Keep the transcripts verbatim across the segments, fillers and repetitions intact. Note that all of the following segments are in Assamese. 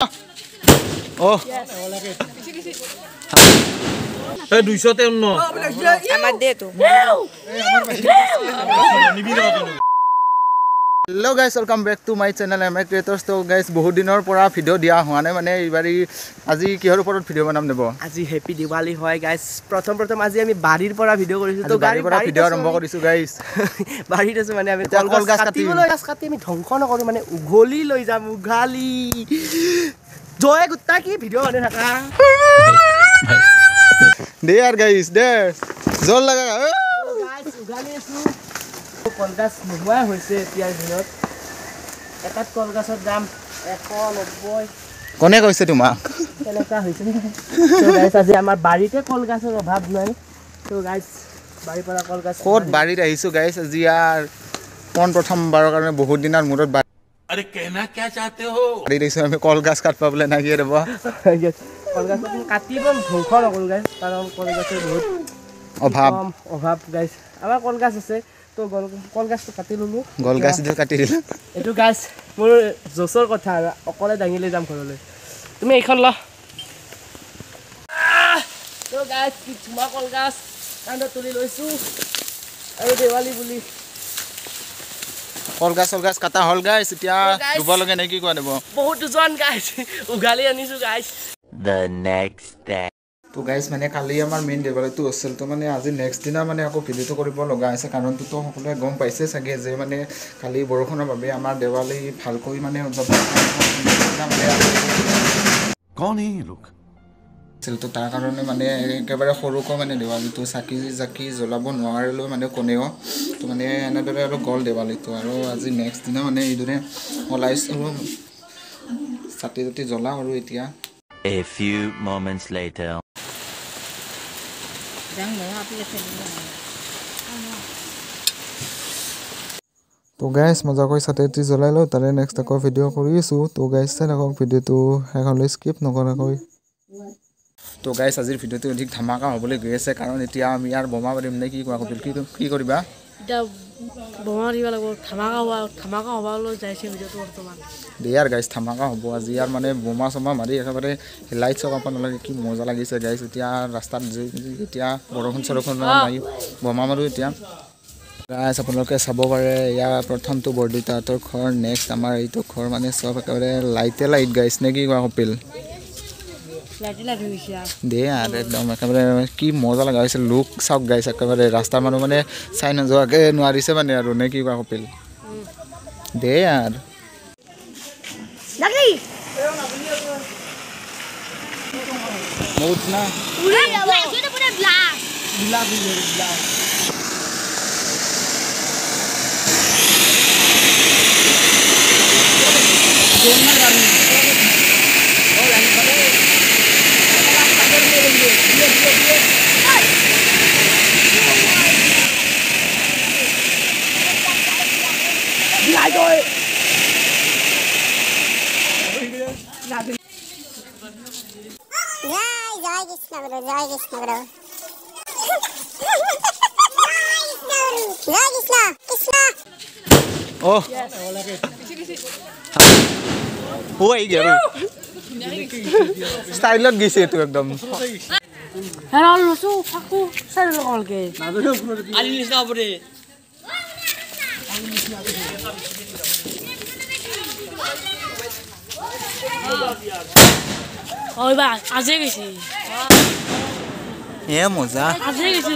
Oh. Eh, দুইশ তেৱন্ন আমার দে তো Hello guys, welcome back to my channel. I'm a creator. So guys, বহুত দিনৰ পৰা ভিডিও দিয়া হোৱা নাই মানে এইবাৰি আজি কিহৰ ওপৰত ভিডিও বনাম নেব আজি হ্যাপি দিৱালী হয় গাইস প্ৰথম প্ৰথম আজি আমি বাড়িৰ পৰা ভিডিও কৰিছো তো গাড়ীৰ পৰা ভিডিও আৰম্ভ কৰিছো গাইস বাড়িত আছে মানে আমি কলগছ কাটিবলৈ গাছ কাটি আমি ধ্বংস নকৰো মানে উঘলি লৈ যাম উঘালি জয় গুত্তা কি ভিডিও বনাই থাকা দে यार गाइस দে জল লাগা গাইস উঘালি আছো কলগছ নোহোৱা হৈছে পিয়াৰ দিনত এটাত কলগছৰ দাম এশ নব্বৈ কোনে কৈছে তোমাক কেনেকা হৈছে তো গাইস আজি আমাৰ বাড়িতে কলগছৰ অভাৱ নাই তো গাইস বাড়িৰ পৰা কলগছ কোট বাড়িত আহিছো গাইস আজি यार কোন প্ৰথমবাৰৰ কাৰণে বহুত দিনৰ মূৰত अरे कहना क्या चाहते हो বাড়ি দিছো আমি কলগছ কাট পাবলে না গিয়ে ৰবা কলগছ কাটিব ধ্বংস নকৰো গাইস কাৰণ কলগছৰ বহুত অভাৱ অভাৱ গাইস আমাৰ কলগছ আছে তো কলগছটো কাটি ললো কলগছ দি কাটি দিলা এটো গাইস মোৰ জোসৰ কথা অকলে দাঙিলে যাম ঘৰলৈ তুমি এইখন ল তো গাইস কি ধুমা কলগছ কাণ্ড তুলি লৈছো আৰু দেৱালী বুলি কলগছ কলগছ কাটা হল গাইস এতিয়া দুব লগে নাই কি কোৱা দেব বহুত জন গাইস উগালি আনিছো গাইস The next day তো গাইস মানে কালি আমাৰ মেইন দেৱালীটো আছিল তো মানে আজি নেক্সট দিনা মানে আকৌ ভিডিওটো কৰিব লগা আছে কাৰণ তো সকলোৱে গম পাইছে চাগে যে মানে কালি বৰষুণৰ বাবে আমাৰ দেৱালী ভালকৈ মানে উদযাপন कौन है ये लोग আছিল তো তাৰ কাৰণে মানে একেবাৰে সৰুকৈ মানে দেৱালীটো চাকি জাকি জ্বলাব নোৱাৰিলেও মানে কোনেও তো মানে এনেদৰে আৰু গ'ল দেৱালীটো আৰু আজি নেক্সট দিনা মানে এইদৰে ওলাইছো চাকি জাতি জ্বলাওঁ আৰু এতিয়া A few moments later তো গাইস মজাকৈ চাকি জ্বলাই লওঁ তাৰে নেক্সট আকৌ ভিডিও কৰি আছো তো গাইস চাই থাকক ভিডিওটো শেষলৈ স্কিপ নকৰাকৈ তো গাইস আজিৰ ভিডিওটো অধিক ধামাকা হ'বলৈ গৈ আছে কাৰণ এতিয়া আমি ইয়াৰ বোমা মাৰিম নে কি কোৱা কপিল কি কি কৰিবা এটা বোমা মাৰিব লাগিব ধামাকা হোৱা ধামাকা হ'বলৈ যাইছে ভিডিওটো বৰ্তমান দে यार গাইস ধামাকা হ'ব আজি ইয়াৰ মানে বোমা চমা মাৰি একেবাৰে লাইট চক আপন লাগে কি মজা লাগিছে গাইস এতিয়া ৰাস্তাত এতিয়া বৰষুণ চৰষুণ নাই বোমা মাৰো এতিয়া গাইস আপোনালোকে চাব পাৰে ইয়াৰ প্ৰথমটো বৰদিতাহঁতৰ ঘৰ নেক্সট আমাৰ এইটো ঘৰ মানে সব একেবাৰে লাইটে লাইট গাইস নে কি কোৱা কপিল লাইট লাইট হৈছে দে यार একদম একেবাৰে কি মজা লগা হৈছে লুক চাওক গাইস একেবাৰে ৰাস্তাৰ মানুহ মানে চাই নযোৱাকে নোৱাৰিছে মানে আৰু নে কি কোৱা কপিল দে यार লাগি বহুত না উড়ে যাব এটা পুরো ব্লাস্ট ব্লাস্ট ব্লাস্ট जोरना गाड़ी ओ लाइन पड़े पकड़ ले लेंगे ये ये ये दिखाई दो जय जय कृष्ण गुरु जय कृष्ण गुरु जय कृष्ण कृष्ण ओ ओ आई गया स्टाइलत गइसे तो एकदम हेरा लसु फाकु सारे लगाल के आली निस्ना परे ओइ बा आजे गइसी ए मजा आजे गइसी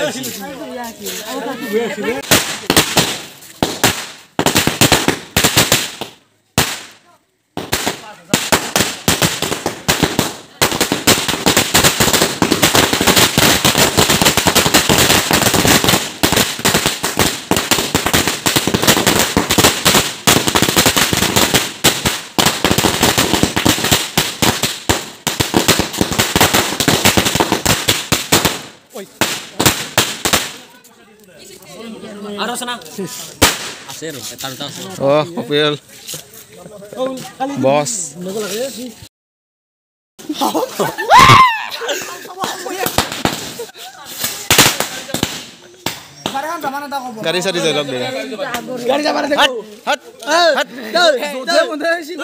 Aro sana. Aser, etar etar. Oh, Kopil. Bos. গাড়ী চাৰি যাই লগ দে গাড়ী যাব না হাট হাট হাট জোতে বন্ধ হৈছিল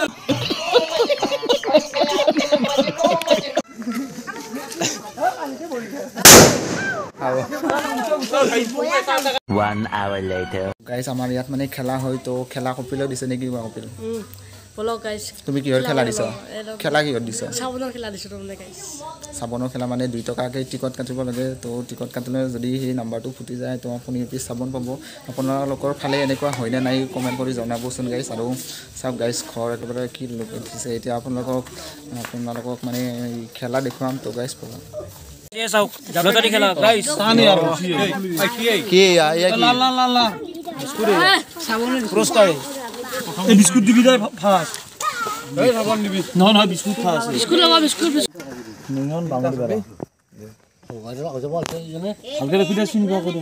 One hour later. গাইস আমাৰ ইয়াত মানে খেলা হয় তো খেলা কপিলেও দিছে নেকি বা কপিল বলো গাইস তুমি কিহৰ খেলা দিছ খেলা কিহৰ দিছ সাবনৰ খেলা দিছো তুমি গাইস সাবনৰ খেলা মানে দুই টকাকৈ টিকট কাটিব লাগে তো টিকট কাটিলে যদি সেই নাম্বাৰটো ফুটি যায় তো আপুনি পিছ সাবন পাব আপোনালোকৰ ফালে এনেকুৱা হয়নে নাই কমেণ্ট কৰি জনাবচোন গাইস আৰু সব গাইস ঘৰ একেবাৰে কি লোক দিছে এতিয়া আপোনালোকক আপোনালোকক মানে খেলা দেখুৱাম তো গাইস পাব ये साउ लटरी खेला गाइस सानी यार কি আয়া কি লা লা লা লা বিস্কুট সাবন পুরস্কার এই বিস্কুট দিবি দে ফাস এই সাবন দিবি ন ন বিস্কুট ফাস বিস্কুট লবা বিস্কুট নিয়ন বাঙালি বাবা ও গাজা গাজা বলতে জানে হালকা লিখি দে শুনবা করে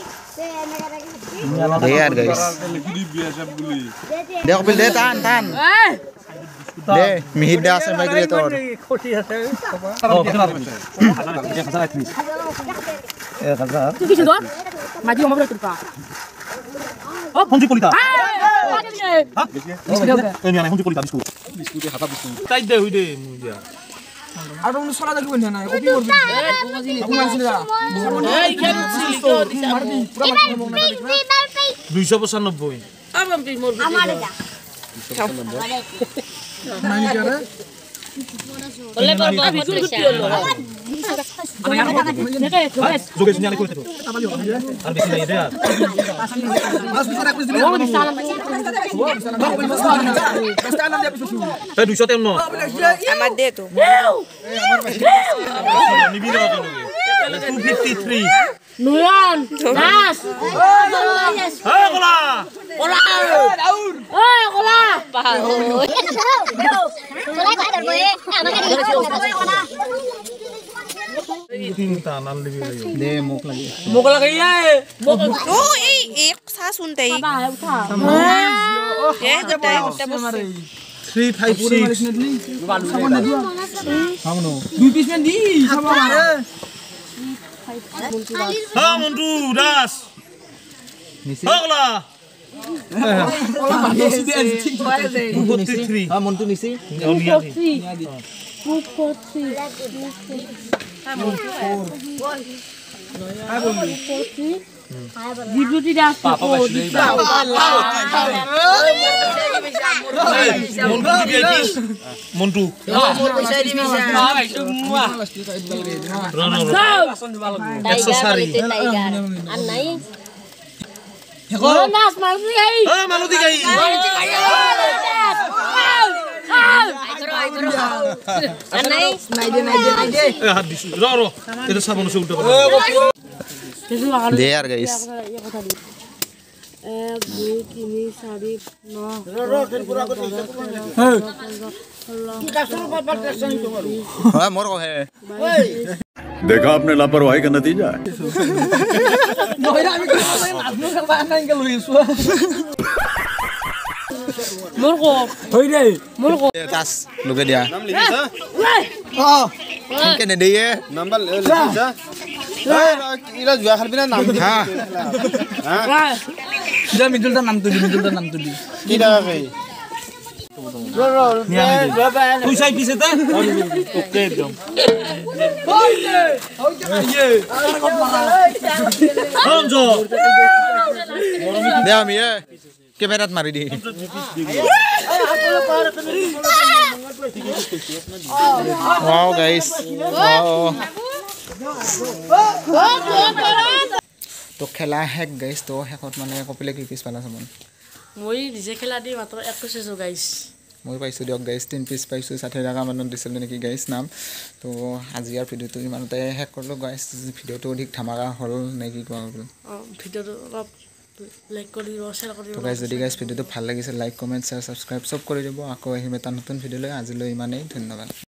দে यार गाइस লিখি দিবি সব গুলি দে কপিল দে টান টান দে মিহিত দা আছে মাইগ্রেটর খটি আছে ও কেনা আছে এক হাজার একত্রিশ এক হাজার তুই কিছু দর মাঝি আমার বলে তুই ও ফোন কলিতা হ্যাঁ এই নিয়া ফোন কলিতা বিস্কুট বিস্কুটে হাতা বিস্কুট তাই দে হই দে মুজিয়া আর তুমি সলা দেখবি না কপি করবি তুমি আসলে যা এই খেলছিলি তো মারবি পুরো মারবি দুইশো পঁচানব্বই আবাম তুই মোর আমারে যা নানি করে বলে করব যোগে শুনিয়া কইতে তো আর বেশি নাই দে আর মাস বিচার এক দিবি ও বিশাল এই দুইশো তেম ন আমার দে তো নিবি দাও তো দুইশো তিন নুয়ান দাস হ্যাঁ গোলা ওলা দাউর ওই ওলা তোরা কই ধরবো এ আমাকে তিনটা নাল দিবি দে মুখ লাগি মোক লাগে ও এই এক সা শুনতে বাবা উঠা এ গটাই গটা বসে তিন পাঁচ ছয় সাবন না দিও হামনো দুই পিস মান দি সাবন মারে হ্যাঁ মন্টু দাস হগলা হ্যাঁ মন্টু নিছি বিদ্যুতি দাস মন্টু একশো চারি আর নাই নাচ মারবি গাই মালতী গাই আর নাই হাত দিছো র র এটা সাবন সে উল্টো দে यार गाइस এক দুই তিন চারি ন हां मोर को है देखा आपने लापरवाही का नतीजा है মোর কো হই রে মোর কো तास लुके दिया नाम लिखा ओ केने दे ये নাম্বার লিখিছা এই ইলা জুয়া খেলবি না নাম हां হ্যাঁ যা মিডলটার নাম তুই মিডলটার নাম তুই কি টাকা কই তুই সাই পিছে তে ওকে একদম হইছে হইছে হমজো दे हम ये कैमरात मारी दी वाओ गाइस वाओ तो खेला हेक गाइस तो हेकत माने कपिले की पिस पाला समन মই নিজে খেলা দি মাত্ৰ এক কৈছো গাইস মই পাইছো দিয়ক গাইস তিন পিস পাইছো ষাঠি টাকা মানত দিছিল নেকি গাইস নাম তো আজি আর ভিডিওটো ইমানতে হেক করলো গাইস ভিডিওটো অধিক ধামাকা হল নেকি কোৱা হল অ ভিডিওটো অলপ লাইক কৰি দিও শেয়াৰ কৰি তো গাইস যদি গাইস ভিডিওটো ভাল লাগিছে লাইক কমেন্ট শেয়াৰ সাবস্ক্রাইব সব কৰি দিব আকৌ আহিম এটা নতুন ভিডিও লৈ আজিলৈ ইমানেই ধন্যবাদ।